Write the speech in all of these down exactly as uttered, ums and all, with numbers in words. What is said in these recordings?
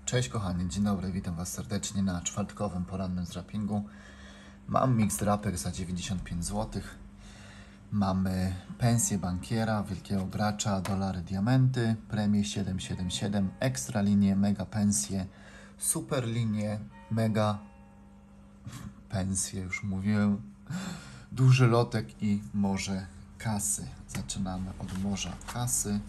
Cześć kochani, dzień dobry, witam Was serdecznie na czwartkowym porannym zdrapingu. Mam mix drapek za dziewięćdziesiąt pięć złotych. Mamy pensję bankiera, wielkiego gracza, dolary, diamenty, premie siedem siedem siedem, ekstra linie, mega pensje, super linie, mega pensje, już mówiłem, duży lotek i morze kasy. Zaczynamy od morza kasy.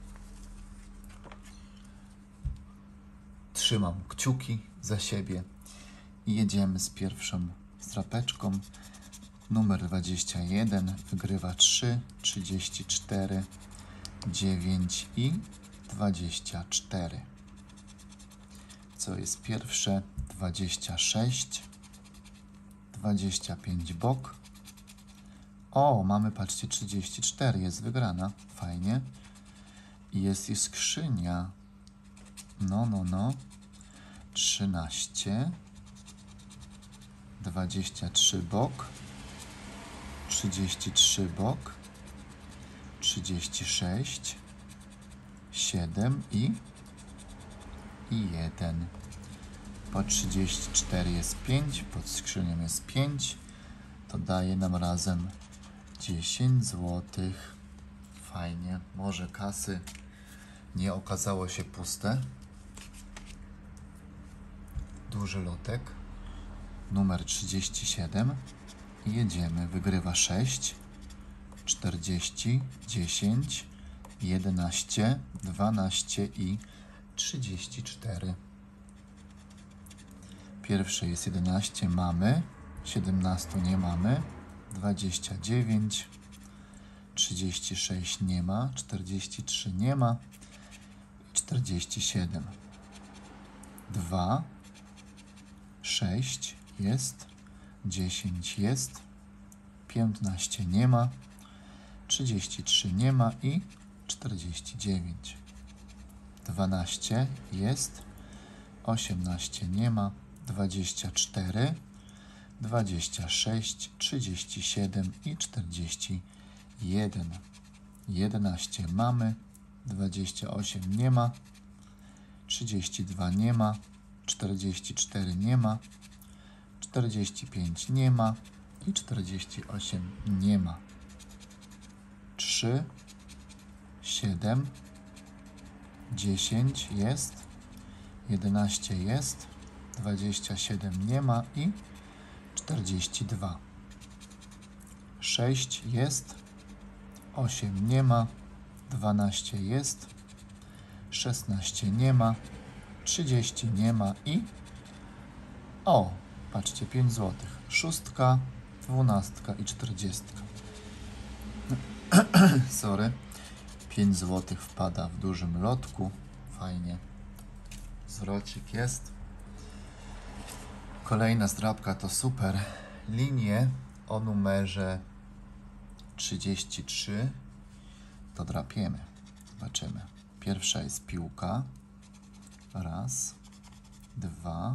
Trzymam kciuki za siebie i jedziemy z pierwszą strapeczką. Numer dwadzieścia jeden wygrywa trzy, trzydzieści cztery, dziewięć i dwadzieścia cztery. Co jest pierwsze? dwadzieścia sześć, dwadzieścia pięć bok. O, mamy, patrzcie, trzydzieści cztery, jest wygrana, fajnie. I jest i skrzynia. No, no, no. trzynaście, dwadzieścia trzy bok, trzydzieści trzy bok, trzydzieści sześć, siedem i, i jeden. Po trzydzieści cztery jest pięć, pod skrzynią jest pięć. To daje nam razem dziesięć złotych. Fajnie, może kasy nie okazało się puste. Duży lotek, numer trzydzieści siedem i jedziemy. Wygrywa sześć, czterdzieści, dziesięć, jedenaście, dwanaście i trzydzieści cztery. Pierwsze jest jedenaście, mamy, siedemnaście nie mamy, dwadzieścia dziewięć, trzydzieści sześć nie ma, czterdzieści trzy nie ma, czterdzieści siedem. dwa, sześć jest, dziesięć jest, piętnaście nie ma, trzydzieści trzy nie ma i czterdzieści dziewięć. dwanaście jest, osiemnaście nie ma, dwadzieścia cztery, dwadzieścia sześć, trzydzieści siedem i czterdzieści jeden. jedenaście mamy, dwadzieścia osiem nie ma, trzydzieści dwa nie ma, czterdzieści cztery nie ma, czterdzieści pięć nie ma i czterdzieści osiem nie ma. trzy, siedem, dziesięć jest, jedenaście jest, dwadzieścia siedem nie ma i czterdzieści dwa. sześć jest, osiem nie ma, dwanaście jest, szesnaście nie ma, trzydzieści nie ma i o, patrzcie, pięć złotych. Szóstka, dwunastka i czterdziestka. Sorry. pięć złotych wpada w dużym lotku. Fajnie. Zwrocik jest. Kolejna zdrapka to super. Linie o numerze trzydzieści trzy. To drapiemy. Zobaczymy. Pierwsza jest piłka. Raz, dwa,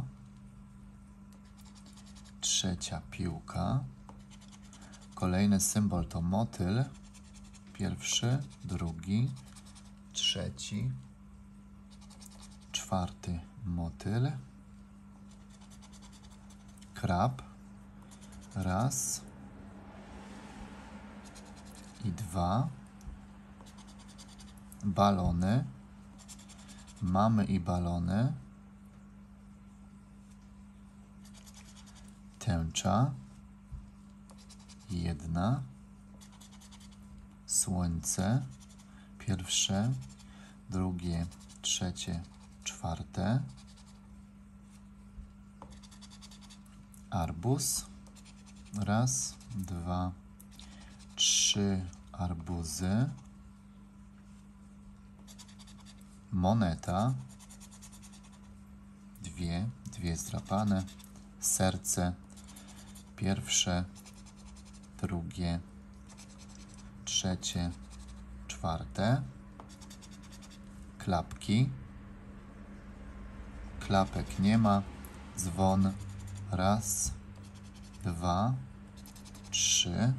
trzecia piłka. Kolejny symbol to motyl. Pierwszy, drugi, trzeci, czwarty motyl. Krab. Raz i dwa. Balony. Mamy i balony. Tęcza. Jedna. Słońce. Pierwsze, drugie, trzecie, czwarte. Arbuz. Raz, dwa, trzy arbuzy. Moneta, dwie, dwie zdrapane, serce, pierwsze, drugie, trzecie, czwarte, klapki, klapek nie ma, dzwon, raz, dwa, trzy,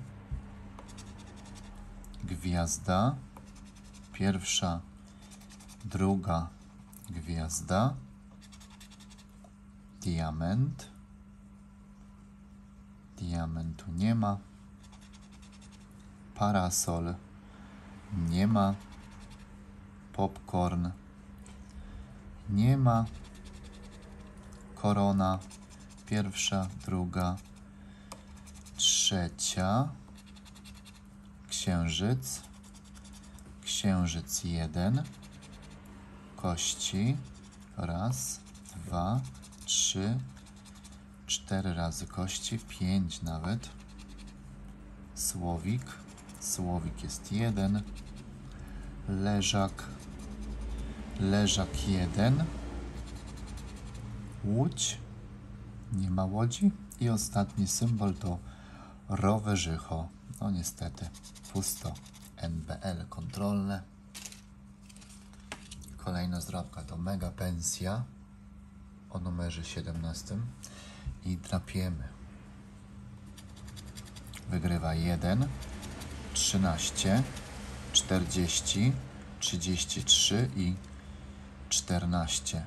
gwiazda, pierwsza, druga gwiazda, diament. Diamentu nie ma. Parasol nie ma. Popcorn nie ma. Korona pierwsza, druga, trzecia. Księżyc. Księżyc jeden. Kości. Raz, dwa, trzy, cztery razy kości, pięć nawet. Słowik. Słowik jest jeden. Leżak. Leżak jeden. Łódź. Nie ma łodzi. I ostatni symbol to rowerzycho. No niestety, pusto. N B L kontrolne. Kolejna zdrabka to mega pensja o numerze siedemnastym i drapiemy. Wygrywa jeden, trzynaście, czterdzieści, trzydzieści trzy i czternaście.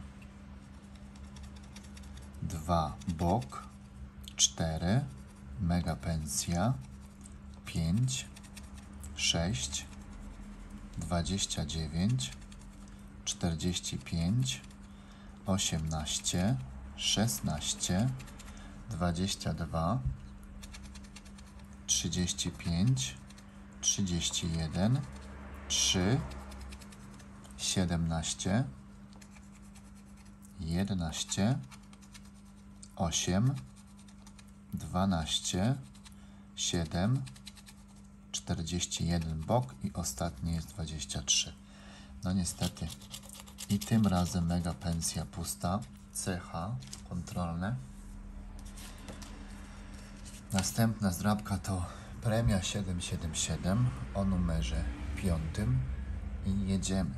dwa bok, cztery, mega pensja, pięć, sześć, dwadzieścia dziewięć, czterdzieści pięć, osiemnaście, szesnaście, dwadzieścia dwa, trzydzieści pięć, trzydzieści jeden, trzy, siedemnaście, jedenaście, osiem, dwanaście, siedem, czterdzieści jeden bok i ostatni jest dwadzieścia trzy. No niestety. I tym razem mega pensja pusta. C H kontrolne. Następna zdrabka to premia siedem siedem siedem o numerze piątym i jedziemy.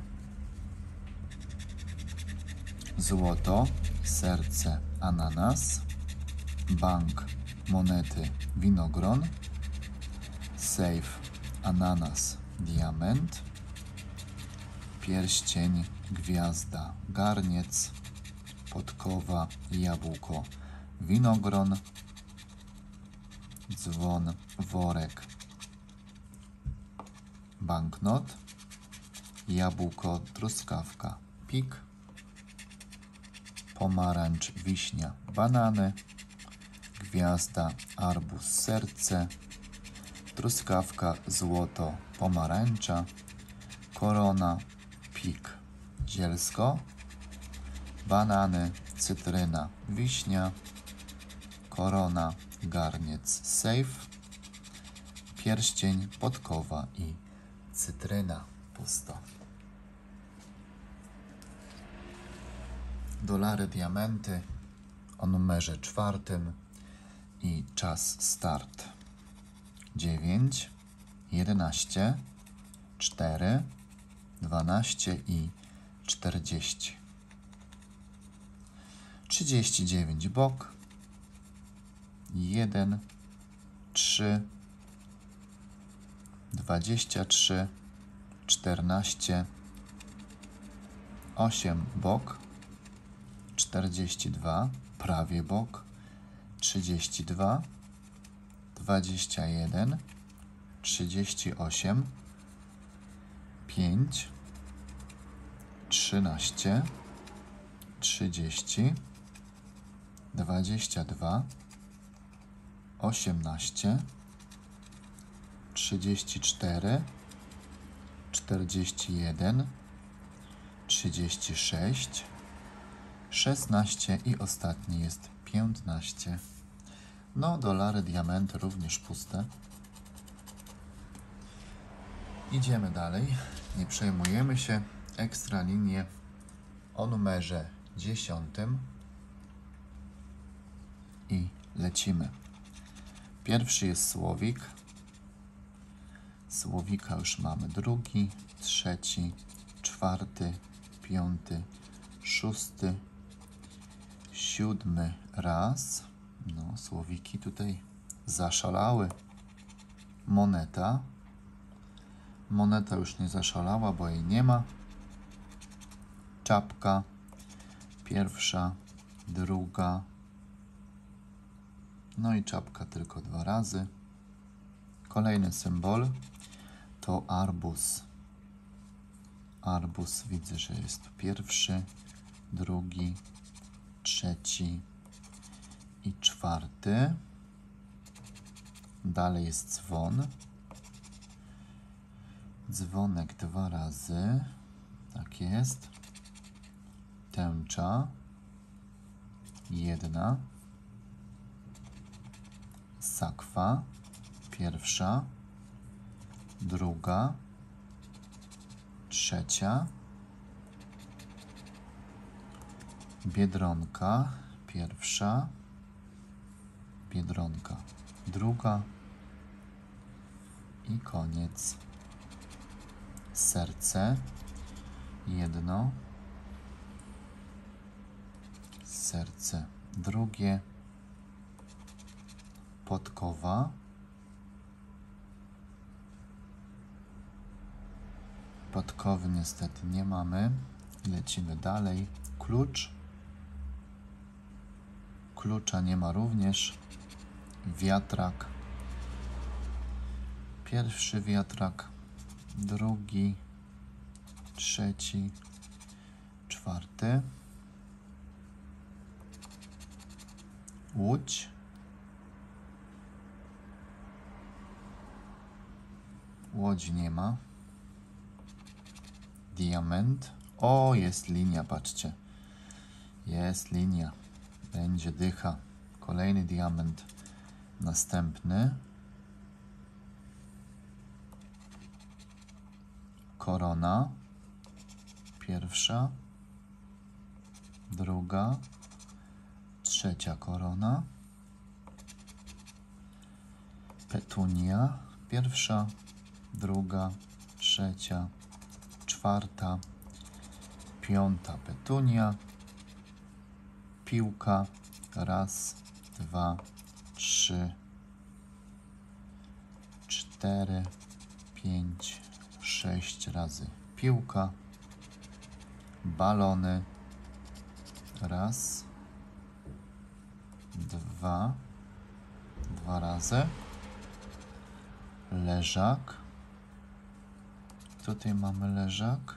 Złoto, serce, ananas, bank, monety, winogron, safe, ananas, diament, pierścień, gwiazda, garniec, podkowa, jabłko, winogron, dzwon, worek, banknot, jabłko, truskawka, pik, pomarańcz, wiśnia, banany, gwiazda, arbuz, serce, truskawka, złoto, pomarańcza, korona, pik, zielsko, banany, cytryna, wiśnia, korona, garniec, safe, pierścień, podkowa i cytryna, pusto. Dolary, diamenty o numerze czwartym i czas start. dziewięć, jedenaście, cztery, dwanaście i czterdzieści. trzydzieści dziewięć bok, jeden, trzy, dwadzieścia trzy, czternaście, osiem bok, czterdzieści dwa, prawie bok, trzydzieści dwa, dwadzieścia jeden, trzydzieści osiem, pięć, trzynaście, trzydzieści, dwadzieścia dwa, osiemnaście, trzydzieści cztery, czterdzieści jeden, trzydzieści sześć, szesnaście i ostatni jest piętnaście. No, dolary, diamenty również puste. Idziemy dalej, nie przejmujemy się. Ekstra linie o numerze dziesiątym i lecimy. Pierwszy jest słowik. Słowika już mamy drugi, trzeci, czwarty, piąty, szósty, siódmy raz. No, słowiki tutaj zaszalały. Moneta. Moneta już nie zaszalała, bo jej nie ma. Czapka. Pierwsza, druga, No i czapka tylko dwa razy. Kolejny symbol to arbuz. Arbuz widzę, że jest tu pierwszy, drugi, trzeci i czwarty. Dalej jest dzwon. Dzwonek dwa razy. Tak jest. Tęcza. Jedna. Sakwa. Pierwsza. Druga. Trzecia. Biedronka. Pierwsza. Biedronka. Druga. I koniec. Serce. Jedno. Serce. Drugie. Podkowa. Podkowy niestety nie mamy. Lecimy dalej. Klucz. Klucza nie ma również. Wiatrak. Pierwszy wiatrak. Drugi. Trzeci. Czwarty. Łódź. Łodzi nie ma. Diament. O, jest linia, patrzcie. Jest linia. Będzie dycha. Kolejny diament. Następny. Korona. Pierwsza. Druga. Trzecia korona. Petunia. Pierwsza. Druga. Trzecia. Czwarta. Piąta petunia. Piłka. Raz, dwa, trzy, cztery, pięć, sześć razy piłka. Balony. Raz, dwa, dwa razy. Leżak. Tutaj mamy leżak.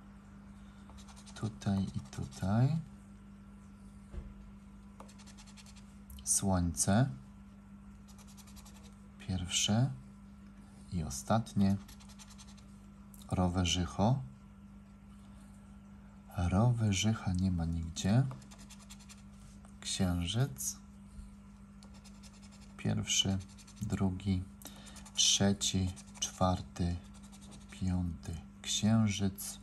Tutaj i tutaj. Słońce. Pierwsze i ostatnie. Rowerzycho. Rowerzycha nie ma nigdzie. Księżyc. Pierwszy, drugi, trzeci, czwarty, piąty. Księżyc.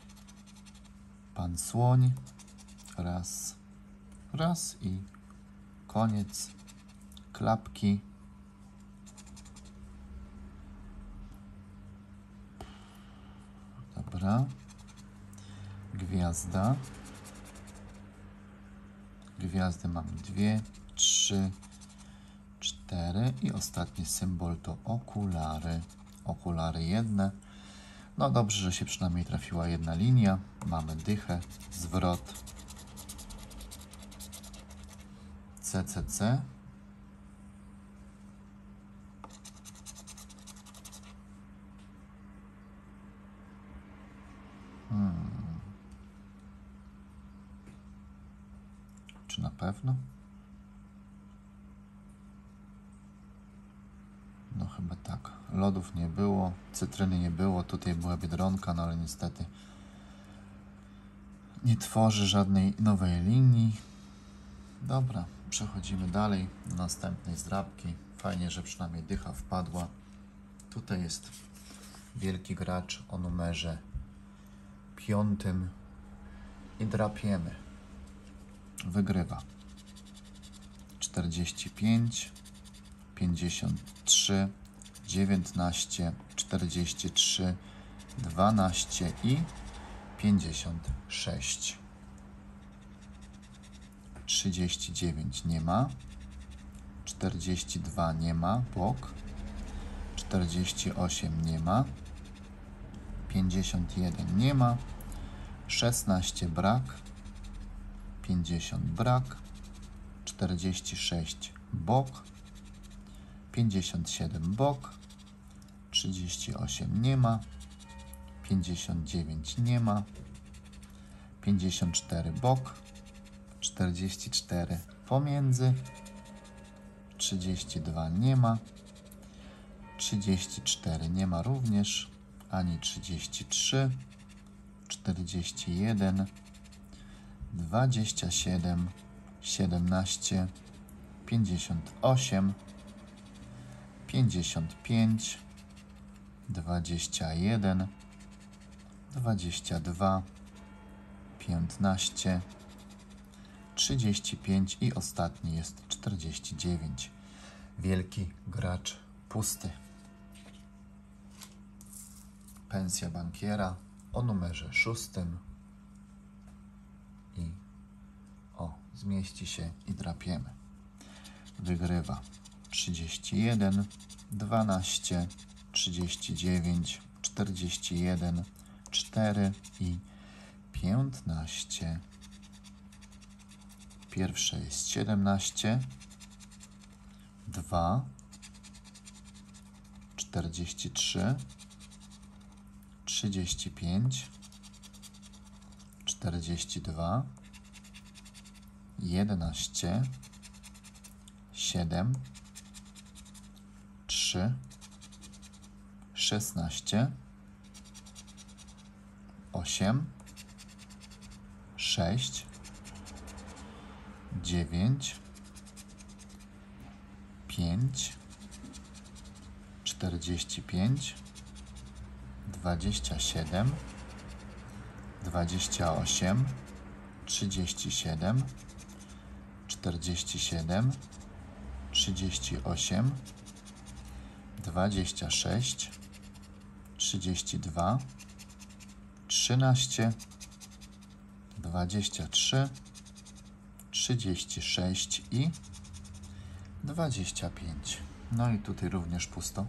Pan słoń. Raz, raz i koniec. Klapki. Dobra. Gwiazda. Gwiazdy mamy dwie, trzy, cztery i ostatni symbol to okulary. Okulary jedne. No dobrze, że się przynajmniej trafiła jedna linia. Mamy dychę, zwrot. C C C. Hmm. Czy na pewno? No chyba tak. Lodów nie było, cytryny nie było. Tutaj była Biedronka, no ale niestety nie tworzy żadnej nowej linii. Dobra, przechodzimy dalej do następnej zdrabki. Fajnie, że przynajmniej dycha wpadła. Tutaj jest wielki gracz o numerze piątym i drapiemy. Wygrywa. czterdzieści pięć, pięćdziesiąt trzy, dziewiętnaście, czterdzieści trzy, dwanaście i pięćdziesiąt sześć. trzydzieści dziewięć nie ma. czterdzieści dwa nie ma. Bok. czterdzieści osiem nie ma. pięćdziesiąt jeden nie ma. szesnaście brak. pięćdziesiąt brak. czterdzieści sześć bok, pięćdziesiąt siedem bok, trzydzieści osiem nie ma, pięćdziesiąt dziewięć nie ma, pięćdziesiąt cztery bok, czterdzieści cztery pomiędzy, trzydzieści dwa nie ma, trzydzieści cztery nie ma również, ani trzydzieści trzy, czterdzieści jeden, dwadzieścia siedem, siedemnaście, pięćdziesiąt osiem, pięćdziesiąt pięć, dwadzieścia jeden, dwadzieścia dwa, piętnaście, trzydzieści pięć i ostatni jest czterdzieści dziewięć. Wielki gracz pusty. Pensja bankiera o numerze szóstym i o, zmieści się i drapiemy. Wygrywa trzydzieści jeden, dwanaście, trzydzieści dziewięć, czterdzieści jeden, cztery i piętnaście. Pierwsze jest siedemnaście, dwa, czterdzieści trzy, trzydzieści pięć, czterdzieści dwa, jedenaście, siedem, trzy, szesnaście, osiem, sześć, dziewięć, pięć, czterdzieści pięć, dwadzieścia siedem, dwadzieścia osiem, trzydzieści siedem, czterdzieści siedem, trzydzieści osiem, dwadzieścia sześć, trzydzieści dwa, trzynaście, dwadzieścia trzy, trzydzieści sześć i dwadzieścia pięć. No i tutaj również pusto.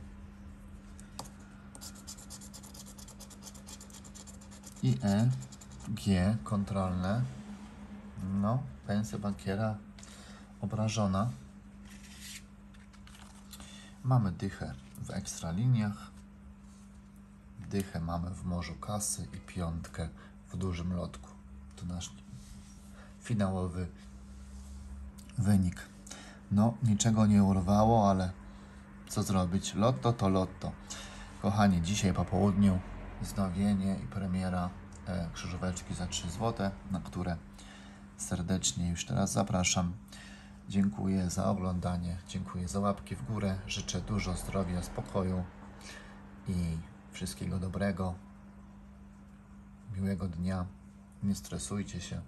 I E, G kontrolne. No, pensja bankiera obrażona. Mamy dychę w ekstraliniach, dychę mamy w morzu kasy i piątkę w dużym lotku. To nasz finałowy wynik. No, niczego nie urwało, ale co zrobić? Lotto to lotto. Kochani, dzisiaj po południu wznowienie i premiera e, krzyżóweczki za trzy złote, na które serdecznie już teraz zapraszam. Dziękuję za oglądanie, dziękuję za łapki w górę, życzę dużo zdrowia, spokoju i wszystkiego dobrego, miłego dnia, nie stresujcie się,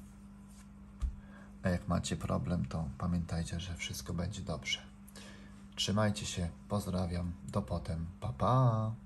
a jak macie problem, to pamiętajcie, że wszystko będzie dobrze. Trzymajcie się, pozdrawiam, do potem, pa pa!